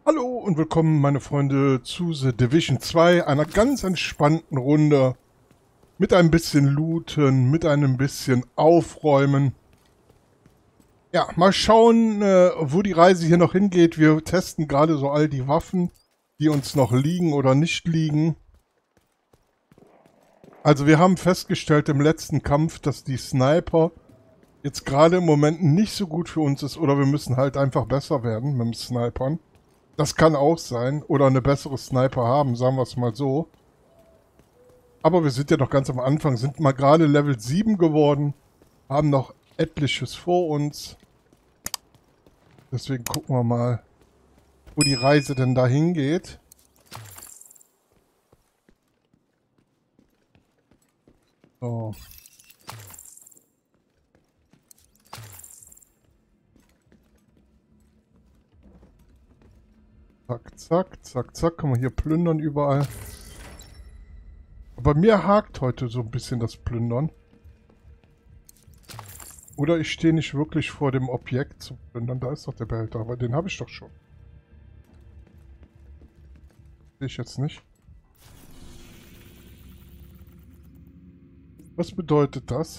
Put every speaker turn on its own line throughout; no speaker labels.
Hallo und willkommen, meine Freunde, zu The Division 2, einer ganz entspannten Runde mit ein bisschen Looten, mit einem bisschen Aufräumen. Ja, mal schauen, wo die Reise hier noch hingeht. Wir testen gerade so all die Waffen, die uns noch liegen oder nicht liegen. Also wir haben festgestellt im letzten Kampf, dass die Sniper jetzt gerade im Moment nicht so gut für uns ist, oder wir müssen halt einfach besser werden mit dem Snipern. Das kann auch sein. Oder eine bessere Sniper haben, sagen wir es mal so. Aber wir sind ja noch ganz am Anfang, sind mal gerade Level 7 geworden. Haben noch etliches vor uns. Deswegen gucken wir mal, wo die Reise denn dahin geht. So. Zack, zack, zack, zack. Kann man hier plündern überall. Aber mir hakt heute so ein bisschen das Plündern. Oder ich stehe nicht wirklich vor dem Objekt zu plündern. Da ist doch der Behälter, aber den habe ich doch schon. Sehe ich jetzt nicht. Was bedeutet das?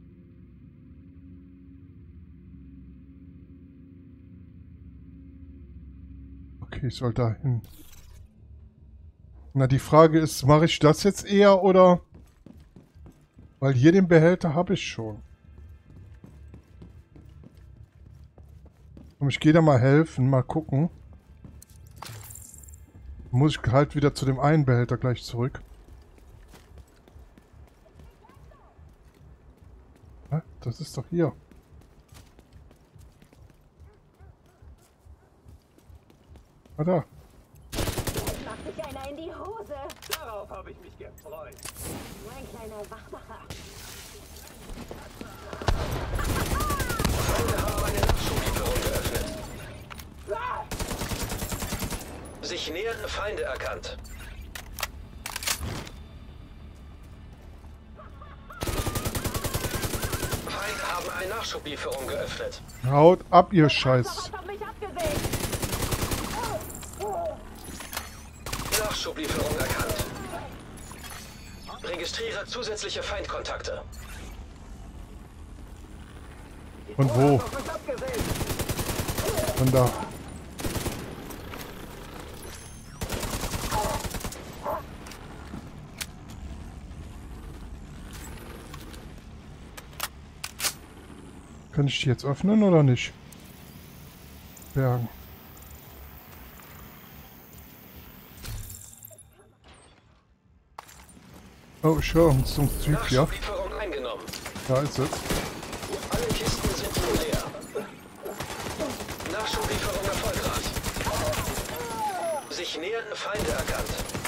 Okay, ich soll da hin. Na, die Frage ist, mache ich das jetzt eher oder... Weil hier den Behälter habe ich schon. Und ich gehe da mal helfen, mal gucken. Muss ich halt wieder zu dem einen Behälter gleich zurück. Hä? Das ist doch hier. Ah, da.
Macht sich einer in die Hose.
Darauf habe ich mich gefreut.
Nur ein kleiner Wachmacher.
Feinde haben eine Nachschublieferung geöffnet. Sich nähernde Feinde erkannt. Feinde haben eine Nachschublieferung geöffnet.
Haut ab, ihr Scheiß.
Was hat mich abgesägt?
Nachschublieferung erkannt. Registriere zusätzliche Feindkontakte.
Von wo? Von da. Kann ich die jetzt öffnen oder nicht? Bergen. Oh, ich höre so ein Typ hier.
Nachschublieferung eingenommen.
Da ist es.
Alle Kisten sind nun leer. Nachschublieferung erfolgreich. Sich nähernde Feinde erkannt.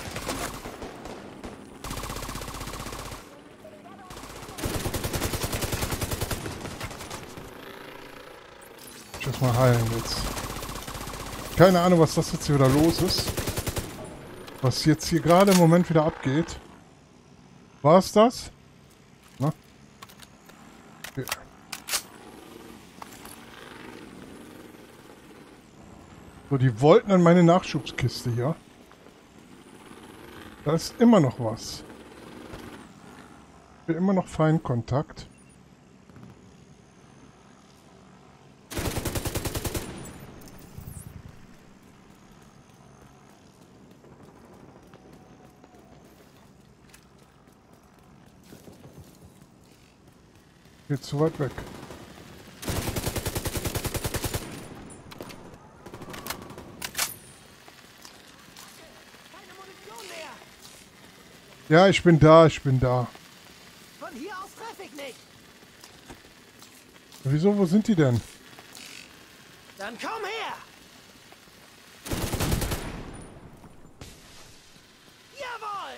Ich muss mal heilen jetzt. Keine Ahnung, was das jetzt hier wieder los ist. Was jetzt hier gerade im Moment wieder abgeht. War es das? Na? Okay. So, die wollten an meine Nachschubskiste hier. Da ist immer noch was. Ich bin immer noch Feindkontakt. Geht zu weit weg.
Keine Munition mehr.
Ja, ich bin da, ich bin da.
Von hier aus treffe ich nicht.
Wieso, wo sind die denn?
Dann komm her. Jawohl.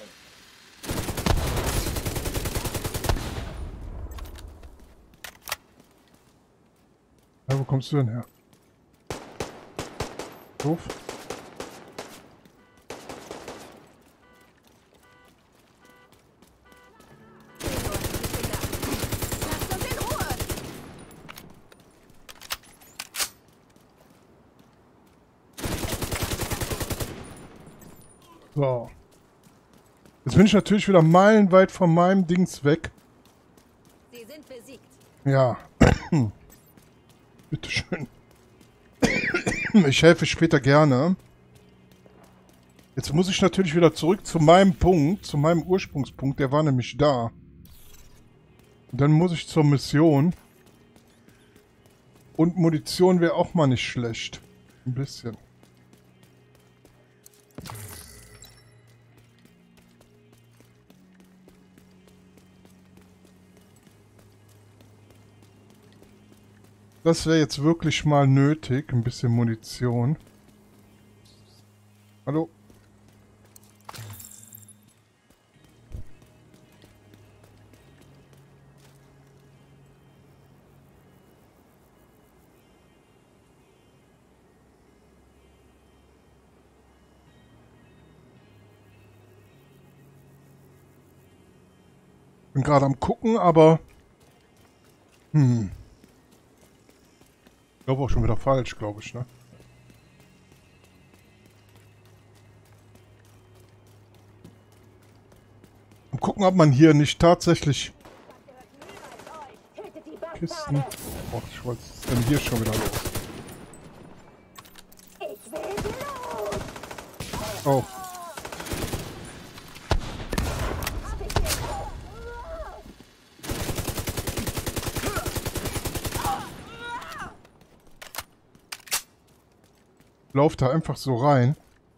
Ja, wo kommst du denn her? Doof.
Lasst uns in Ruhe.
So. Jetzt bin ich natürlich wieder meilenweit von meinem Dings weg.
Sie sind besiegt.
Ja. Bitteschön. Ich helfe später gerne. Jetzt muss ich natürlich wieder zurück zu meinem Punkt, zu meinem Ursprungspunkt. Der war nämlich da. Und dann muss ich zur Mission. Und Munition wäre auch mal nicht schlecht. Ein bisschen. Das wäre jetzt wirklich mal nötig. Ein bisschen Munition. Hallo? Bin gerade am gucken, aber... Ich glaube auch schon wieder falsch, glaube ich, ne? Mal gucken, ob man hier nicht tatsächlich... Kisten... Oh, was ist denn hier schon wieder los? Oh. Lauf da einfach so rein.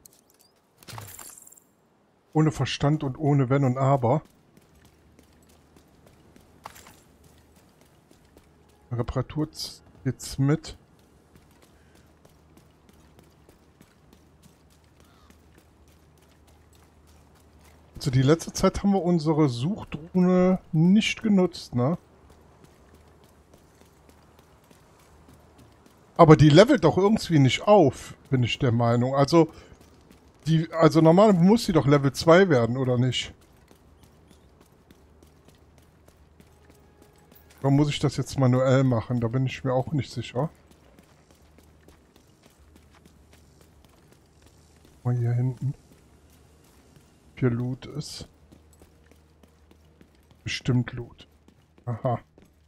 Ohne Verstand und ohne Wenn und Aber. Reparatur jetzt mit. Also die letzte Zeit haben wir unsere Suchdrohne nicht genutzt, ne? Aber die levelt doch irgendwie nicht auf, bin ich der Meinung. Also normalerweise muss sie doch Level 2 werden, oder nicht? Oder muss ich das jetzt manuell machen? Da bin ich mir auch nicht sicher. Mal hier hinten. Hier Loot ist. Bestimmt Loot. Aha.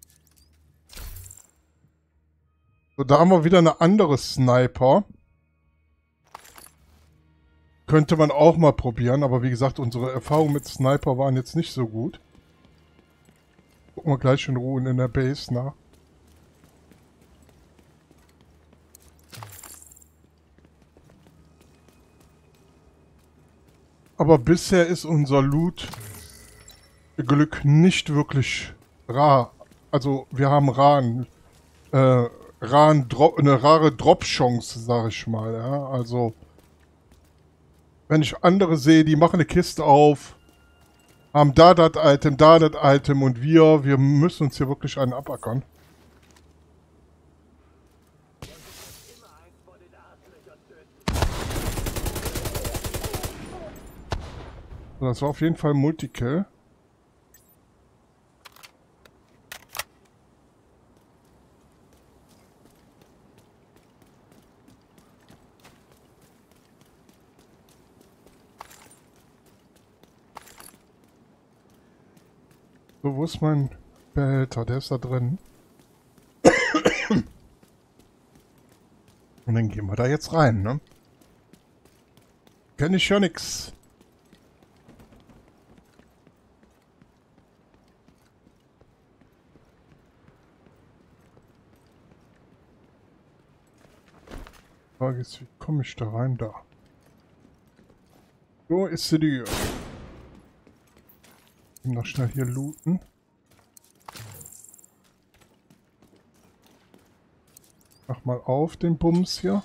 So, da haben wir wieder eine andere Sniper. Könnte man auch mal probieren, aber wie gesagt, unsere Erfahrungen mit Sniper waren jetzt nicht so gut. Gucken wir gleich in Ruhe in der Base nach. Aber bisher ist unser Loot-Glück nicht wirklich rar. Also wir haben eine rare Drop-Chance, sag ich mal. Ja? Also wenn ich andere sehe, die machen eine Kiste auf, haben da das Item und wir müssen uns hier wirklich einen abackern. So, das war auf jeden Fall ein Multikill. So, wo ist mein Behälter? Der ist da drin. Und dann gehen wir da jetzt rein, ne? Kenn ich ja nix. Die Frage ist, wie komme ich da rein? Da. So ist sie die. Noch schnell hier looten. Mach mal auf den Bums hier.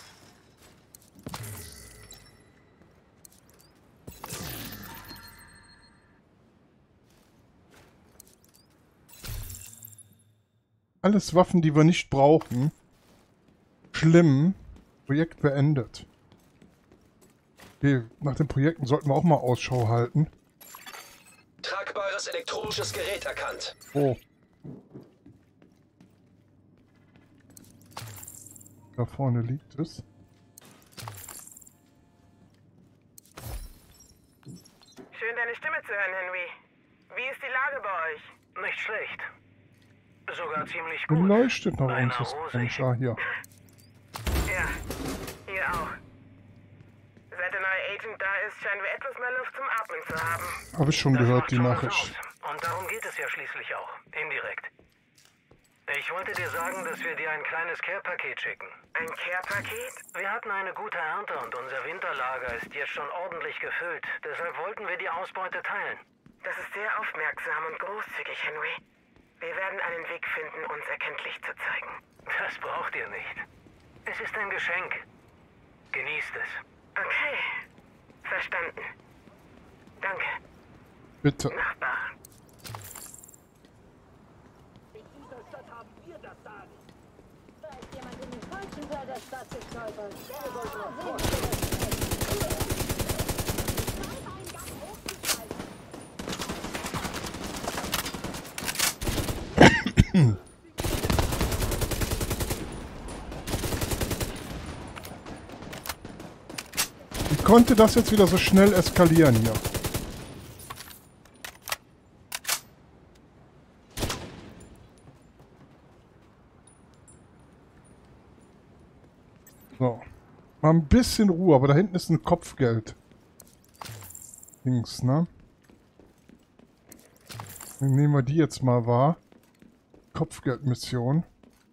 Alles Waffen, die wir nicht brauchen. Schlimm. Projekt beendet. Okay, nach den Projekten sollten wir auch mal Ausschau halten.
Tragbares elektronisches Gerät erkannt.
Oh. Da vorne liegt es.
Schön, deine Stimme zu hören, Henry. Wie ist die Lage bei euch?
Nicht schlecht. Sogar ziemlich
Wie
gut.
leuchtet noch
Beinahe
uns das
rosig.
Mensch? Ah, hier.
Ja, hier auch. Seit der neue Agent da ist, scheinen wir etwas mehr Luft zum Atmen zu haben.
Habe ich schon
Das
gehört,
macht
die
schon was
Nachricht.
aus. Und darum geht es ja schließlich auch. Indirekt. Ich wollte dir sagen, dass wir dir ein kleines Care-Paket schicken.
Ein Care-Paket?
Wir hatten eine gute Ernte und unser Winterlager ist jetzt schon ordentlich gefüllt. Deshalb wollten wir die Ausbeute teilen.
Das ist sehr aufmerksam und großzügig, Henry. Wir werden einen Weg finden, uns erkenntlich zu zeigen.
Das braucht ihr nicht. Es ist ein Geschenk. Genießt es.
Okay, verstanden. Danke,
Bitte.
Nachbar.
Da ist jemand in den falschen Teil der Stadt gestolpert. Der wollte noch sehen.
Wie konnte das jetzt wieder so schnell eskalieren hier? So. Mal ein bisschen Ruhe, aber da hinten ist ein Kopfgeld. Links, ne? Dann nehmen wir die jetzt mal wahr. Kopfgeldmission.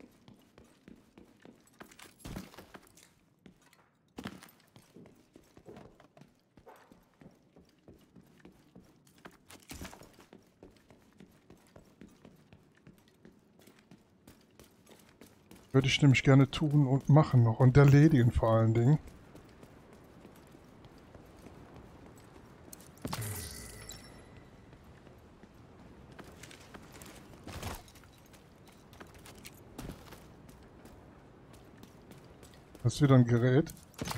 Würde ich nämlich gerne tun und machen noch. Und erledigen vor allen Dingen. Das ist wieder ein Gerät.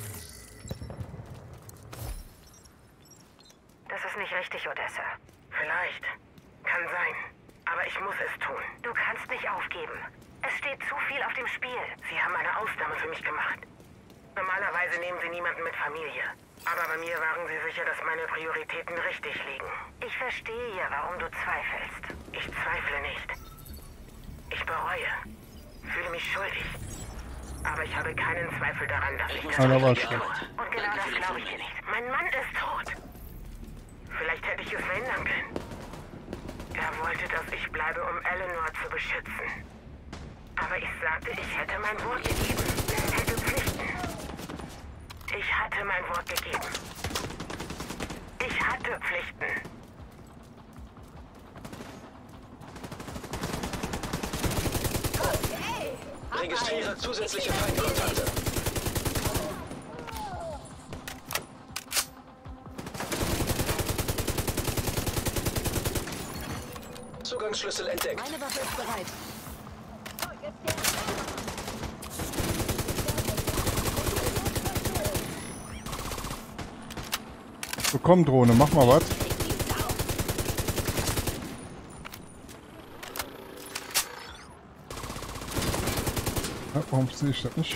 Das ist nicht richtig, Odessa. Vielleicht. Kann sein. Aber ich muss es tun. Du kannst nicht aufgeben. Es steht zu viel auf dem Spiel. Sie haben eine Ausnahme für mich gemacht. Normalerweise nehmen Sie niemanden mit Familie. Aber bei mir waren Sie sicher, dass meine Prioritäten richtig liegen. Ich verstehe ja, warum du zweifelst. Ich zweifle nicht. Ich bereue. Fühle mich schuldig. Aber ich habe keinen Zweifel daran, dass ich das
Einer war
Richtige
schlecht.
tue. Und genau das glaube ich dir nicht. Mein Mann ist tot. Vielleicht hätte ich es verhindern können. Er wollte, dass ich bleibe, um Eleanor zu beschützen. Aber ich sagte, ich hätte mein Wort gegeben. Hätte Pflichten. Ich hatte mein Wort gegeben. Ich hatte Pflichten.
Registriere zusätzliche Feindkontakte. Zugangsschlüssel entdeckt.
Meine Waffe ist bereit.
So, komm, Drohne, mach mal was. Ja, warum sehe ich das nicht?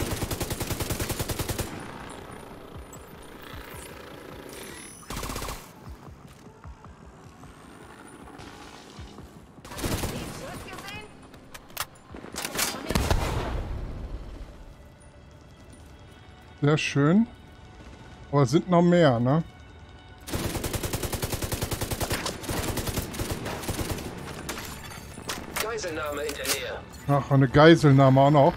Sehr schön. Aber es sind noch mehr, ne?
Geiselnahme in der Nähe.
Ach, eine Geiselnahme auch noch.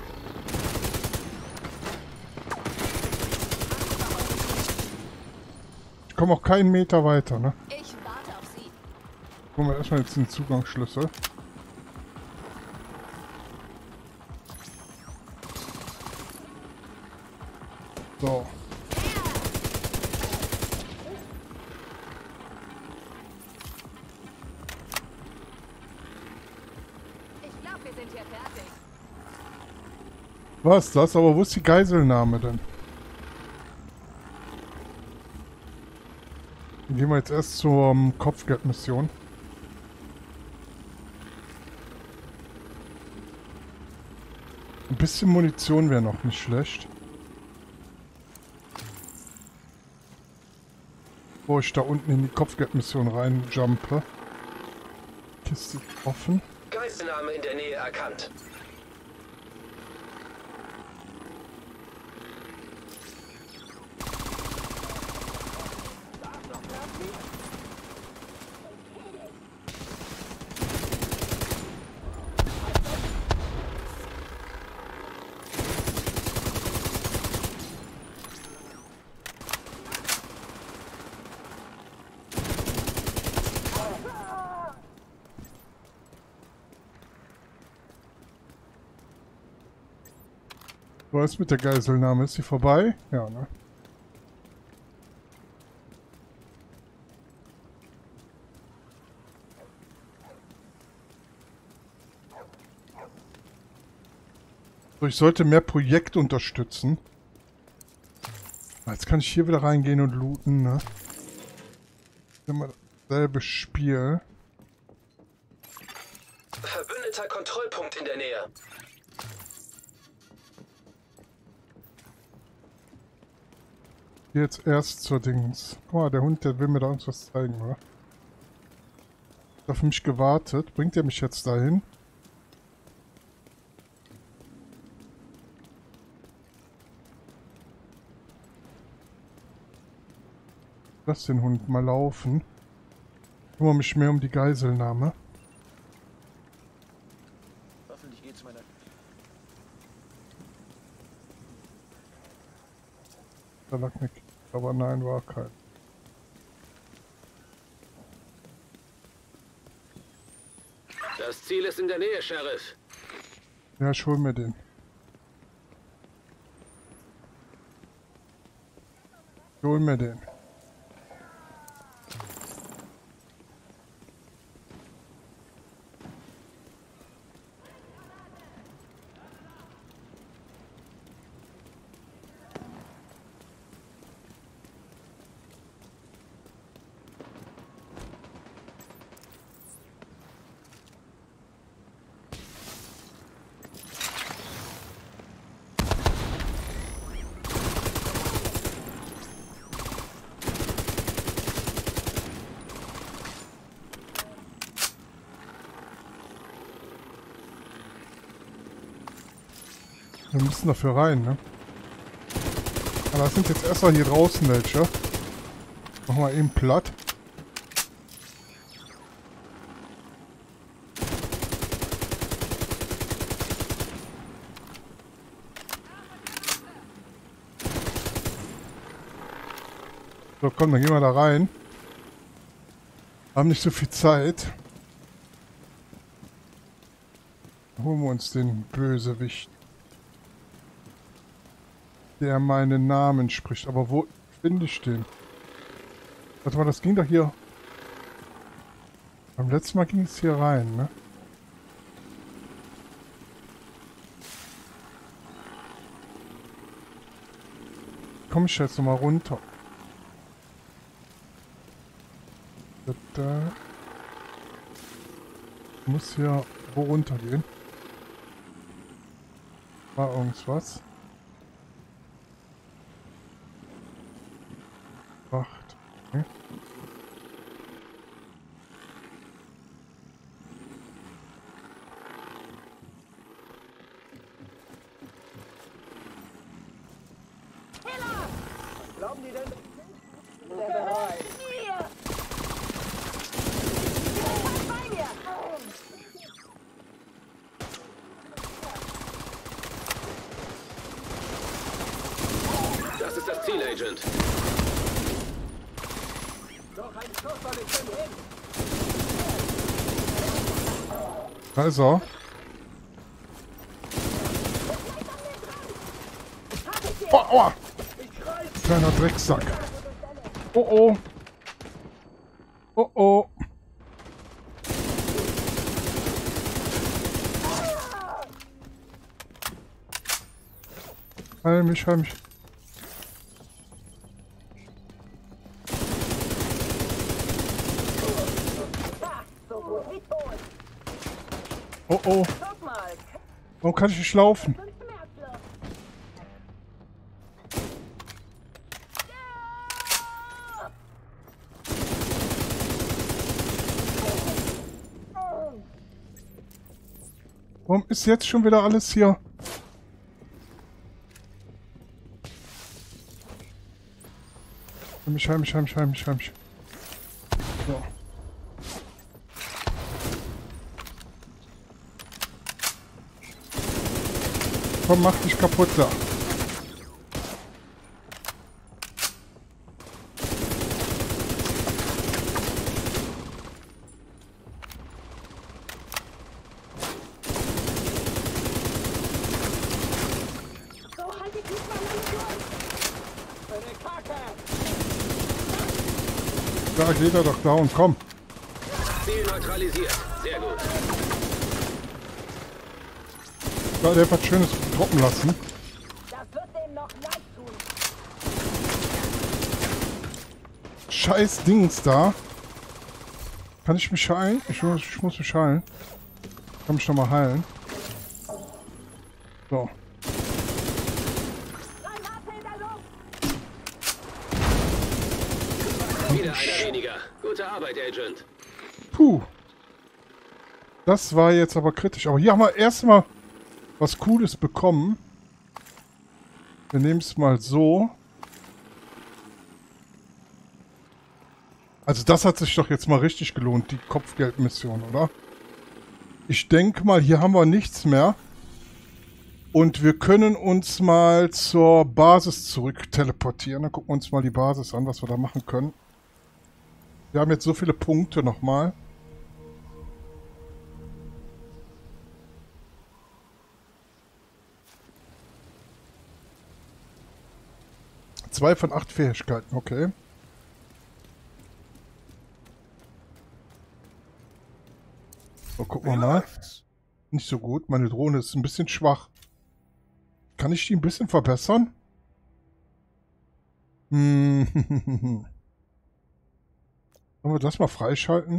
Ich komme auch keinen Meter weiter, ne?
Ich warte auf Sie.
Gucken wir erstmal jetzt den Zugangsschlüssel. So.
Ich glaube, wir sind hier fertig.
Was ist das? Aber wo ist die Geiselnahme denn? Dann gehen wir jetzt erst zur Kopfgeldmission. Ein bisschen Munition wäre noch nicht schlecht. Wo ich da unten in die Kopfgeldmission reinjumpe. Kiste offen.
Geiselnahme in der Nähe erkannt.
Was ist mit der Geiselnahme? Ist sie vorbei? Ja, ne? So, ich sollte mehr Projekte unterstützen. Jetzt kann ich hier wieder reingehen und looten, ne? Immer dasselbe Spiel.
Verbündeter Kontrollpunkt in der Nähe.
Jetzt erst zur Dings. Guck mal, der Hund, der will mir da irgendwas zeigen, oder? Hat auf mich gewartet. Bringt er mich jetzt dahin? Lass den Hund mal laufen. Ich kümmere mich mehr um die Geiselnahme.
Hoffentlich geht's meiner.
Da lag nichts. Aber nein, war kein.
Das Ziel ist in der Nähe, Sheriff.
Ja, ich hol mir den. Ich hol mir den. Wir müssen dafür rein, ne? Aber das sind jetzt erstmal hier draußen welche. Machen wir eben platt. So, komm, dann gehen wir da rein. Haben nicht so viel Zeit. Holen wir uns den Bösewicht, der meinen Namen spricht. Aber wo finde ich den? Warte mal, das ging doch hier. Beim letzten Mal ging es hier rein, ne? Komme ich jetzt nochmal runter? Da. Ich muss hier wo runter gehen? War irgendwas? 8. Okay.
Glauben die denn?
Hier! Bei mir!
Das ist das Ziel, Agent.
Noch ein Schuss soll ich denn hin?
Da ist er. Oh, aua! Kleiner Drecksack. Oh oh. Oh oh. Heil mich, heil mich.
So gut wie tot.
Oh oh.
Guck mal.
Warum kann ich nicht laufen?
5 Schmerzlos.
Warum ist jetzt schon wieder alles hier? Heimisch. So. Komm, mach dich kaputt da.
So, halt die Fußball durch!
Eine Kacke!
Da geht er doch down, komm.
Ziel neutralisiert. Sehr gut.
Da hat er was Schönes droppen lassen.
Das wird dem noch leid tun.
Scheiß Dings da. Kann ich mich heilen? Ich muss mich heilen. Kann mich noch mal heilen. So.
3 HP in der Luft!
Wieder einer weniger. Gute Arbeit, Agent.
Puh. Das war jetzt aber kritisch. Aber hier haben wir erstmal was Cooles bekommen. Wir nehmen es mal so. Also das hat sich doch jetzt mal richtig gelohnt, die Kopfgeldmission, oder? Ich denke mal, hier haben wir nichts mehr. Und wir können uns mal zur Basis zurück teleportieren. Dann gucken wir uns mal die Basis an, was wir da machen können. Wir haben jetzt so viele Punkte nochmal. Zwei von 8 Fähigkeiten, okay. So, gucken wir mal. Nicht so gut. Meine Drohne ist ein bisschen schwach. Kann ich die ein bisschen verbessern? Sollen wir das mal freischalten?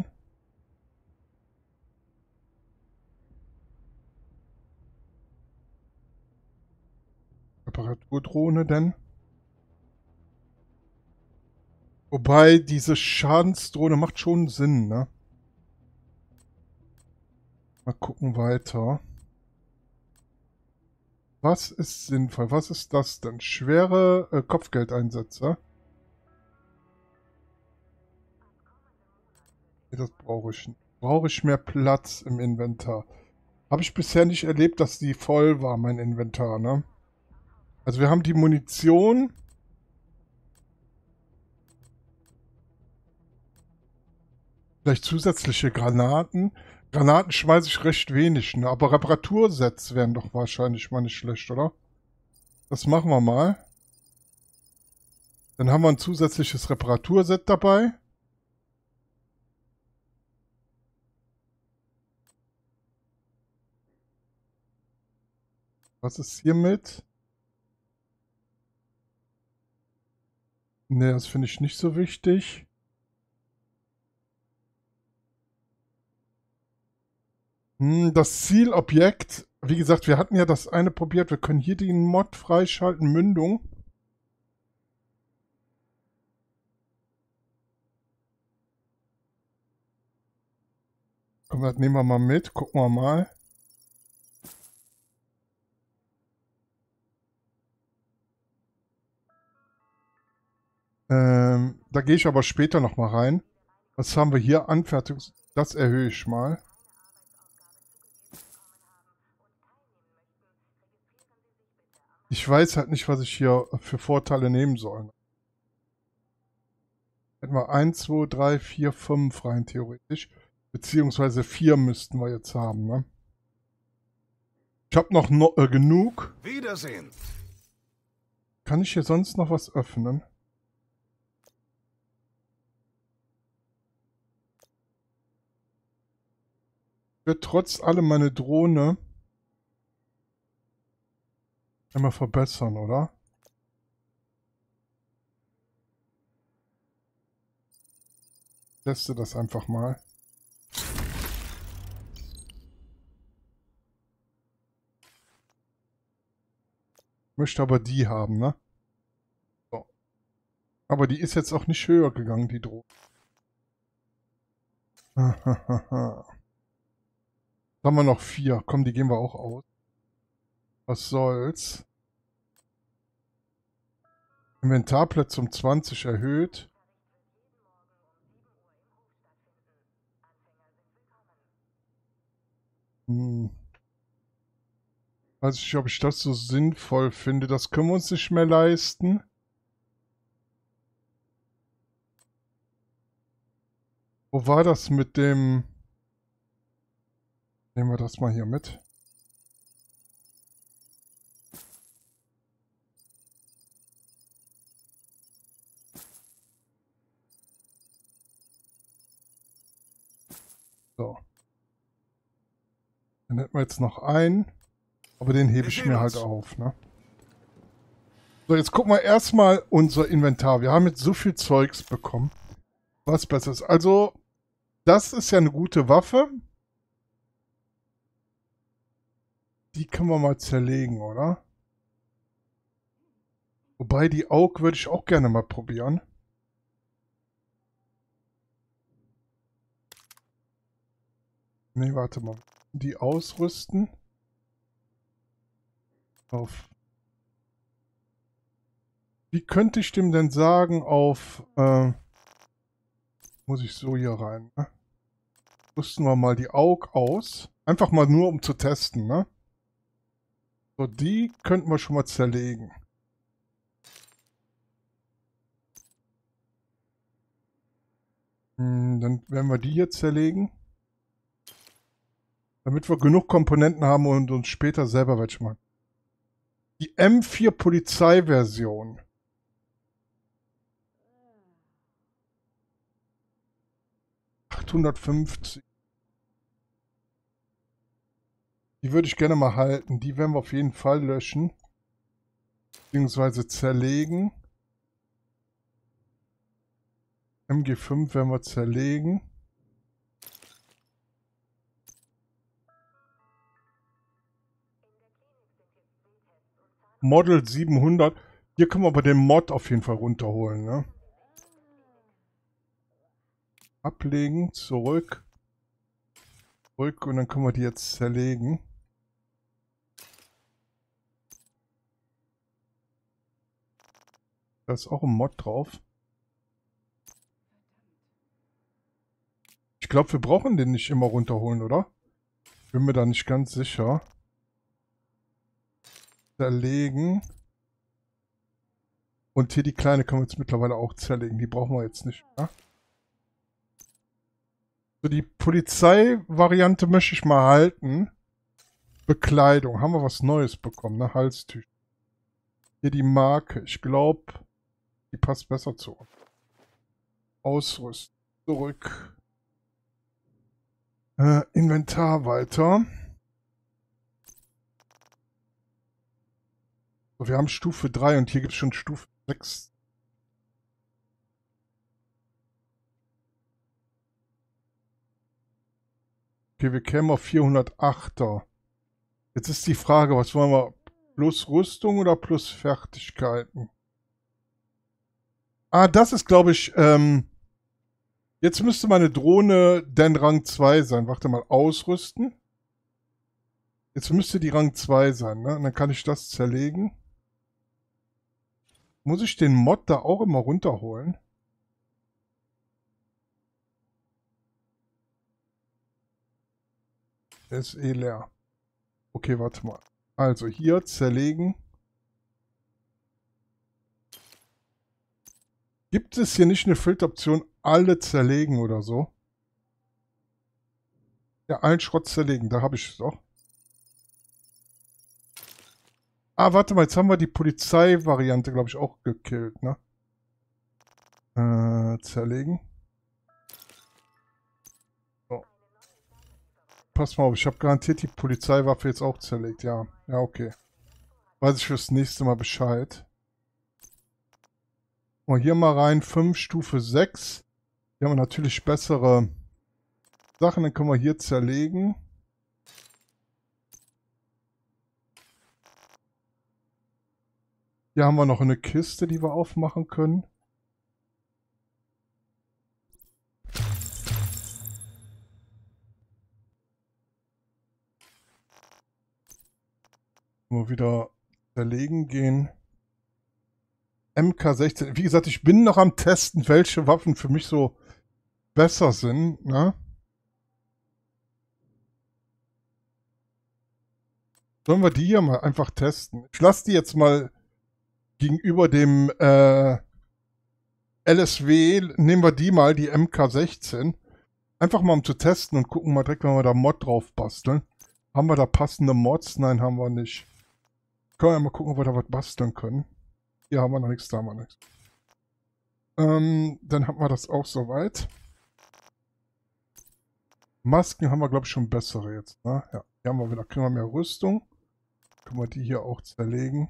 Reparaturdrohne denn? Wobei, diese Schadensdrohne macht schon Sinn, ne? Mal gucken weiter. Was ist sinnvoll? Was ist das denn? Schwere Kopfgeldeinsätze. Nee, das brauche ich nicht. Brauche ich mehr Platz im Inventar? Habe ich bisher nicht erlebt, dass die voll war, mein Inventar, ne? Also wir haben die Munition. Vielleicht zusätzliche Granaten. Granaten schmeiße ich recht wenig, ne? Aber Reparatursets wären doch wahrscheinlich mal nicht schlecht, oder? Das machen wir mal. Dann haben wir ein zusätzliches Reparaturset dabei. Was ist hiermit? Ne, das finde ich nicht so wichtig. Das Zielobjekt, wie gesagt, wir hatten ja das eine probiert. Wir können hier den Mod freischalten, Mündung. Komm, das nehmen wir mal mit, gucken wir mal. Da gehe ich aber später nochmal rein. Was haben wir hier? Anfertigungs... Das erhöhe ich mal. Ich weiß halt nicht, was ich hier für Vorteile nehmen soll. Hätten wir 1, 2, 3, 4, 5 rein theoretisch. Beziehungsweise 4 müssten wir jetzt haben, ne? Ich habe noch genug.
Wiedersehen.
Kann ich hier sonst noch was öffnen? Wird trotz allem meine Drohne einmal verbessern, oder? Teste das einfach mal. Möchte aber die haben, ne? So. Aber die ist jetzt auch nicht höher gegangen, die Drohne. haben wir noch 4. Komm, die gehen wir auch aus. Was soll's? Inventarplätze um 20 erhöht. Weiß ich nicht, ob ich das so sinnvoll finde. Das können wir uns nicht mehr leisten. Wo war das mit dem... Nehmen wir das mal hier mit. So. Dann hätten wir jetzt noch einen. Aber den hebe ich mir halt auf, ne? So, jetzt gucken wir erstmal unser Inventar. Wir haben jetzt so viel Zeugs bekommen. Was besser ist. Also, das ist ja eine gute Waffe. Die können wir mal zerlegen, oder? Wobei, die AUG würde ich auch gerne mal probieren. Ne, warte mal. Die ausrüsten. Auf. Wie könnte ich dem denn sagen auf... muss ich so hier rein, ne? Rüsten wir mal die AUG aus. Einfach mal nur, um zu testen, ne? So, die könnten wir schon mal zerlegen. Dann werden wir die hier zerlegen. Damit wir genug Komponenten haben und uns später selber welche machen. Die M4 Polizeiversion. $850. Die würde ich gerne mal halten. Die werden wir auf jeden Fall löschen. Beziehungsweise zerlegen. MG5 werden wir zerlegen. Model 700. Hier können wir aber den Mod auf jeden Fall runterholen, ne? Ablegen, zurück. Zurück und dann können wir die jetzt zerlegen. Da ist auch ein Mod drauf. Ich glaube, wir brauchen den nicht immer runterholen, oder? Bin mir da nicht ganz sicher. Zerlegen. Und hier die kleine können wir jetzt mittlerweile auch zerlegen. Die brauchen wir jetzt nicht mehr. So, die Polizeivariante möchte ich mal halten. Bekleidung. Haben wir was Neues bekommen, ne? Halstücher. Hier die Marke. Ich glaube, die passt besser zu uns. Ausrüsten. Zurück. Inventar weiter. So, wir haben Stufe 3 und hier gibt es schon Stufe 6. Okay, wir kämen auf 408er. Jetzt ist die Frage, was wollen wir? Plus Rüstung oder plus Fertigkeiten? Ah, das ist, glaube ich, jetzt müsste meine Drohne denn Rang 2 sein. Warte mal, ausrüsten. Jetzt müsste die Rang 2 sein, ne? Und dann kann ich das zerlegen. Muss ich den Mod da auch immer runterholen? Der ist eh leer. Okay, warte mal. Also hier zerlegen. Gibt es hier nicht eine Filteroption, alle zerlegen oder so? Ja, allen Schrott zerlegen, da habe ich es doch. Ah, warte mal, jetzt haben wir die Polizeivariante, glaube ich, auch gekillt, ne? Zerlegen. So. Pass mal auf, ich habe garantiert die Polizeiwaffe jetzt auch zerlegt, ja. Ja, okay. Weiß ich fürs nächste Mal Bescheid. Mal hier mal rein, 5, Stufe 6. Hier haben wir natürlich bessere Sachen, dann können wir hier zerlegen. Hier haben wir noch eine Kiste, die wir aufmachen können. Mal wieder zerlegen gehen. MK16. Wie gesagt, ich bin noch am Testen, welche Waffen für mich so besser sind. Ne? Sollen wir die hier mal einfach testen? Ich lasse die jetzt mal gegenüber dem LSW, nehmen wir die mal, die MK16. Einfach mal um zu testen und gucken mal direkt, wenn wir da Mod drauf basteln. Haben wir da passende Mods? Nein, haben wir nicht. Können wir mal gucken, ob wir da was basteln können. Hier haben wir noch nichts, da haben wir nichts. Dann haben wir das auch soweit. Masken haben wir, glaube ich, schon bessere jetzt. Ne? Ja, hier haben wir wieder, kriegen wir mehr Rüstung. Können wir die hier auch zerlegen.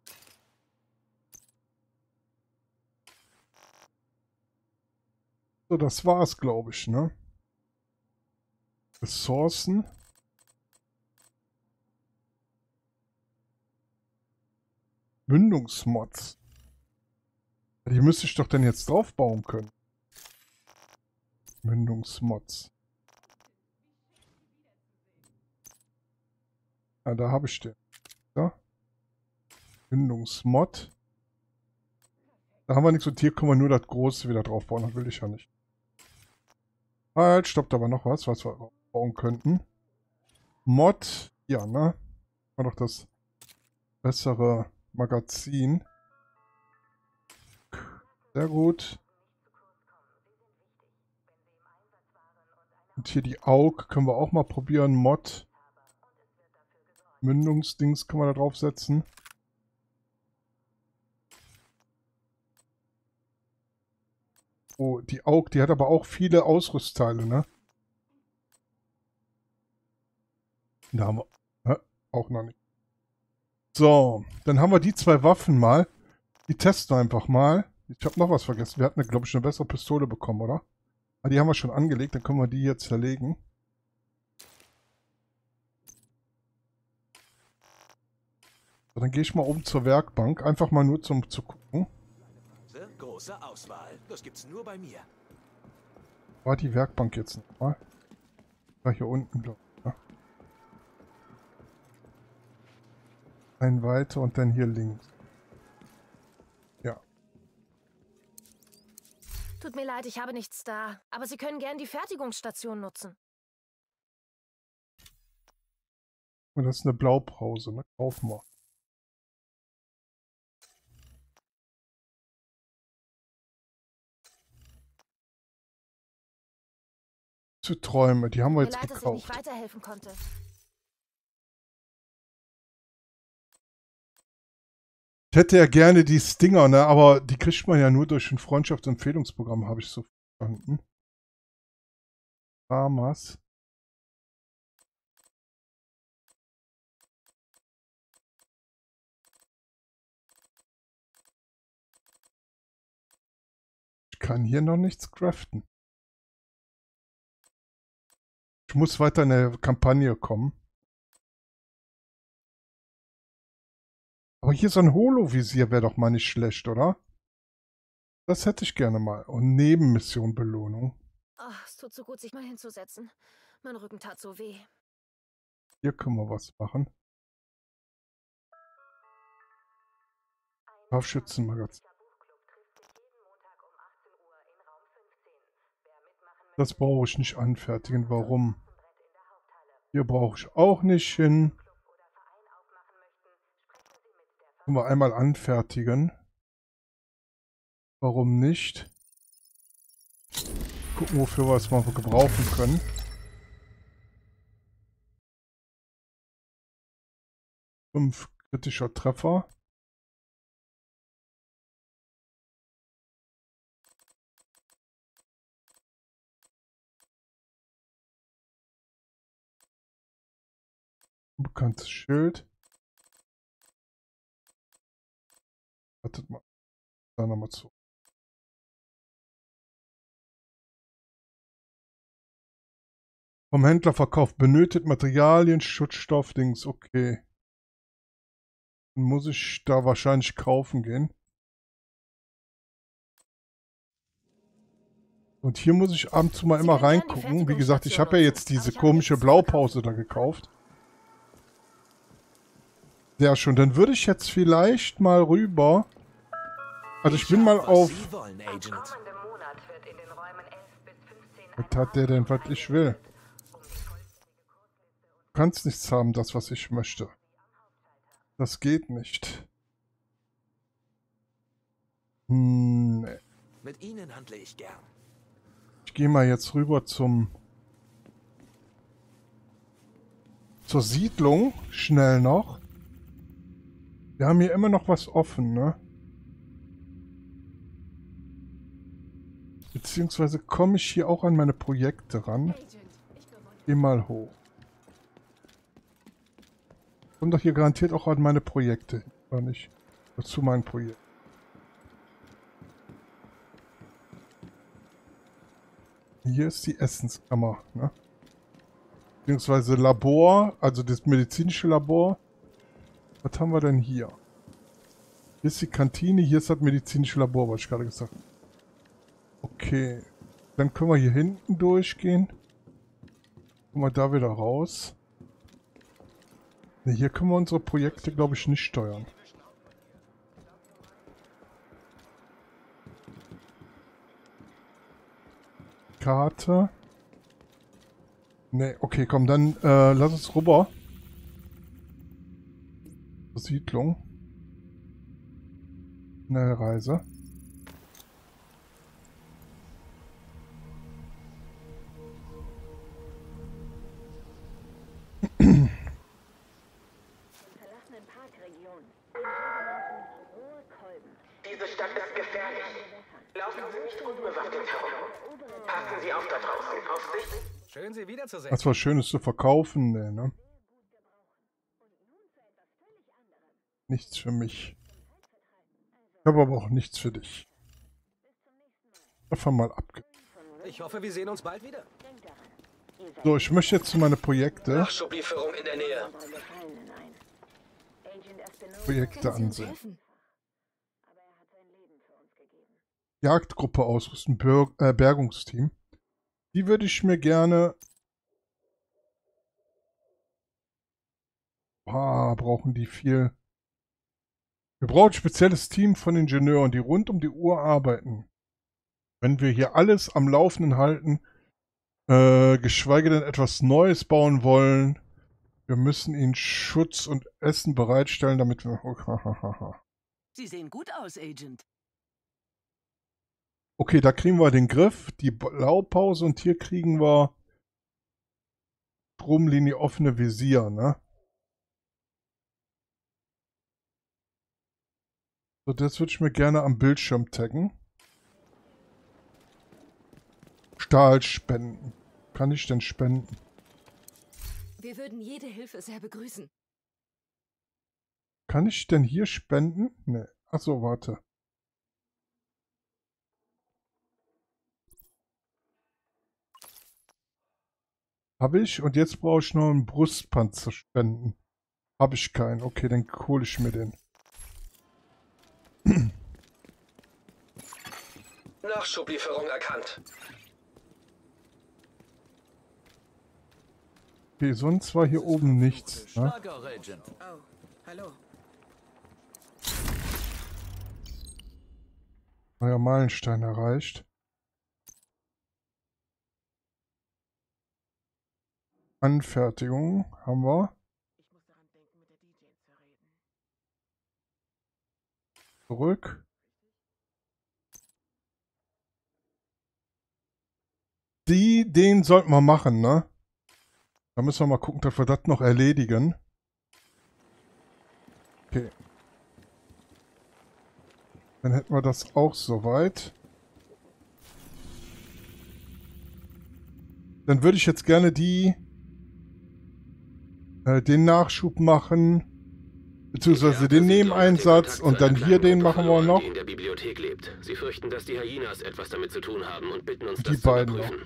So, das war's, glaube ich, ne? Ressourcen. Mündungsmods. Die müsste ich doch dann jetzt draufbauen können. Mündungsmods. Ah, da habe ich den. Da. Mündungsmod. Da haben wir nichts und hier können wir nur das Große wieder draufbauen. Das will ich ja nicht. Halt, stoppt aber noch was wir bauen könnten. Mod. Ja, ne? War doch das bessere Magazin. Sehr gut. Und hier die AUG können wir auch mal probieren. Mod. Mündungsdings können wir da draufsetzen. Oh, die AUG, die hat aber auch viele Ausrüstteile, ne? Da haben wir auch noch nicht. So, dann haben wir die zwei Waffen mal. Die testen wir einfach mal. Ich habe noch was vergessen. Wir hatten, glaube ich, eine bessere Pistole bekommen, oder? Ah, die haben wir schon angelegt. Dann können wir die hier zerlegen. So, dann gehe ich mal oben zur Werkbank. Einfach mal nur zum zu gucken.
Große Auswahl. Das gibt's nur bei mir.
War die Werkbank jetzt nochmal? War hier unten, glaube ich. Ja. Ein weiter und dann hier links. Ja.
Tut mir leid, ich habe nichts da. Aber Sie können gern die Fertigungsstation nutzen.
Und das ist eine Blaupause, ne? Kaufen wir. Zu Träume, die haben wir jetzt
Mir leid, dass ich
gekauft.
nicht weiterhelfen konnte.
Ich hätte ja gerne die Stinger, ne? Aber die kriegt man ja nur durch ein Freundschaftsempfehlungsprogramm, habe ich so verstanden. Farmers. Ich kann hier noch nichts craften. Ich muss weiter in der Kampagne kommen. Aber hier so ein Holovisier wäre doch mal nicht schlecht, oder? Das hätte ich gerne mal. Und Nebenmission Belohnung.
Oh, es tut so gut, sich mal hinzusetzen. Mein Rücken tat so weh.
Hier können wir was machen. Scharfschützenmagazin. Das brauche ich nicht anfertigen. Warum? Hier brauche ich auch nicht hin. Können wir einmal anfertigen. Warum nicht? Gucken, wofür wir es mal gebrauchen können. Fünf kritischer Treffer. Bekanntes Schild. Wartet mal. Da nochmal zu. Vom Händler verkauft. Benötigt Materialien, Schutzstoff, Dings. Okay. Dann muss ich da wahrscheinlich kaufen gehen. Und hier muss ich ab und zu mal immer reingucken. Wie gesagt, ich habe ja jetzt diese komische Blaupause da gekauft. Sehr schön. Dann würde ich jetzt vielleicht mal rüber. Also ich bin mal auf...
Sie wollen, Agent.
Kommenden Monat wird in den Räumen 11 bis 15
Was hat der denn, was ich will? Du kannst nichts haben, das, was ich möchte. Das geht nicht. Nee.
Mit Ihnen handle ich gern.
Ich gehe mal jetzt rüber zur Siedlung. Schnell noch. Wir haben hier immer noch was offen, ne? Beziehungsweise komme ich hier auch an meine Projekte ran. Geh mal hoch. Komm doch hier garantiert auch an meine Projekte. Oder nicht? Oder zu meinem Projekt. Hier ist die Essenskammer, ne? Beziehungsweise Labor, also das medizinische Labor. Was haben wir denn hier? Hier ist die Kantine, hier ist das medizinische Labor, was ich gerade gesagt habe. Okay. Dann können wir hier hinten durchgehen. Kommen wir da wieder raus. Ne, hier können wir unsere Projekte, glaube ich, nicht steuern. Karte. Ne, okay, komm, dann lass uns rüber. Siedlung. Schnellreise.
Verlassenen Parkregion. Den sogenannten Ruhrkolben.
Diese Stadt ist gefährlich. Laufen Sie nicht unbewaffnet herum. Passen Sie auf da draußen. Auf sich.
Schön, Sie wiederzusehen.
Was was Schönes zu verkaufen, ne? Nichts für mich. Ich habe aber auch nichts für dich. Einfach mal ab.
Ich hoffe, wir sehen uns bald wieder.
So, ich möchte jetzt zu meine Projekte.
Nachschublieferung in der Nähe.
Projekte
Können Sie uns
ansehen.
helfen?
Jagdgruppe ausrüsten, Bergungsteam. Die würde ich mir gerne... brauchen die viel... Wir brauchen ein spezielles Team von Ingenieuren, die rund um die Uhr arbeiten. Wenn wir hier alles am Laufenden halten, geschweige denn etwas Neues bauen wollen, wir müssen ihnen Schutz und Essen bereitstellen, damit wir...
Sie sehen gut aus, Agent.
Okay, da kriegen wir den Griff, die Blaupause und hier kriegen wir Stromlinie offene Visier, ne? So, das würde ich mir gerne am Bildschirm taggen. Stahl spenden. Kann ich denn spenden?
Wir würden jede Hilfe sehr begrüßen.
Kann ich denn hier spenden? Ne. Achso, warte. Habe ich? Und jetzt brauche ich noch einen Brustpanzer spenden. Habe ich keinen. Okay, dann hole ich mir den.
Nachschublieferung erkannt.
Okay, sonst war hier oben nichts. Ne?
Schlager, Agent.
Oh, hallo.
Neuer Meilenstein erreicht. Anfertigung haben wir.
Ich muss daran denken, mit der DJ zu reden.
Zurück. Den sollten wir machen, ne? Da müssen wir mal gucken, dass wir das noch erledigen. Okay. Dann hätten wir das auch soweit. Dann würde ich jetzt gerne den Nachschub machen. Beziehungsweise den Nebeneinsatz und dann hier den machen wir noch.
Die in der Bibliothek lebt. Sie fürchten, dass die Hyenas etwas damit zu tun haben und bitten uns,
Die
das zu
beiden
überprüfen.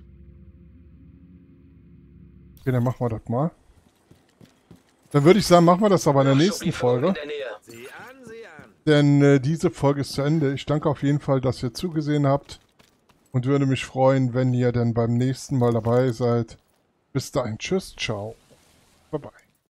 Okay, dann machen wir das mal. Dann würde ich sagen, machen wir das aber in der nächsten Folge.
Sieh an, sieh an.
Denn diese Folge ist zu Ende. Ich danke auf jeden Fall, dass ihr zugesehen habt. Und würde mich freuen, wenn ihr dann beim nächsten Mal dabei seid. Bis dahin. Tschüss, ciao. Bye bye.